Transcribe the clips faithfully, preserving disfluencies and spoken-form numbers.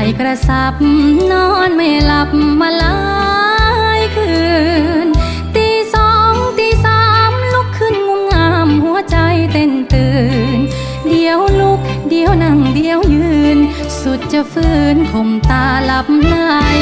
กระสับนอนไม่หลับมาหลายคืนตีสองตีสามลุกขึ้นงุมงามหัวใจเต้นตื่นเดี๋ยวลุกเดี๋ยวนั่งเดี๋ยวยืนสุดจะฝืนข่มตาหลับไหล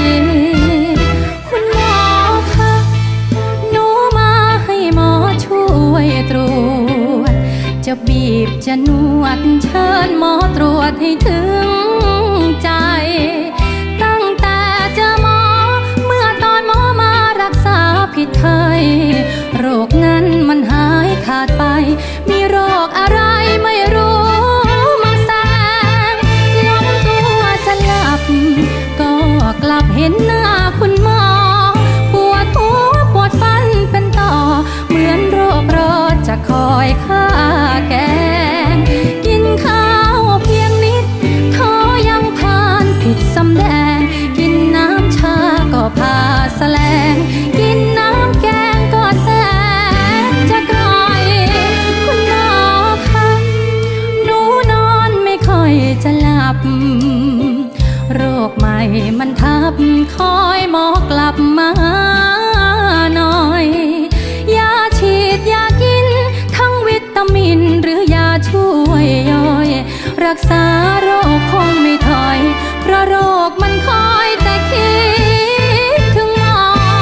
คุณหมอคะหนูมาให้หมอช่วยตรวจจะบีบจะนวดเชิญหมอตรวจให้ถึงใจตั้งแต่เจอหมอเมื่อตอนหมอมารักษาผิดเคยโรคนั้นมันหายขาดไปมีโรคอะไรไม่รู้มาแซงล้มตัวจะหลับก็กลับเห็นหน้าคุณหมอปวดหัวปวดฟันเป็นต่อเหมือนโรครอจะคอยฆ่าแกกินข้าวเพียงนิดท้อยังผ่านผิดสำแดงกินน้ำชาก็พาแสลงกินน้ำแกงก็แสนจะกร่อยคุณหมอคะหนูนอนไม่ค่อยจะหลับโรคใหม่มันทับคอยหมอกลับมาหน่อยยาฉีดยากินทั้งวิตามินหรือยาช่วยย่อยรักษาโรคคงไม่ถอยเพราะโรคมันคอยแต่คิดถึงหมอ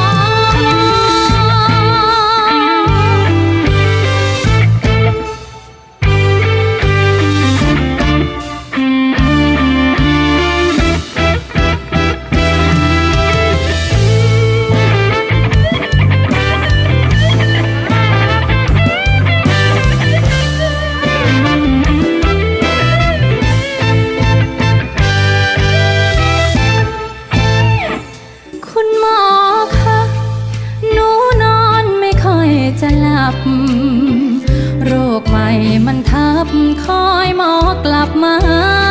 จะหลับโรคใหม่มันทับคอยหมอกลับมา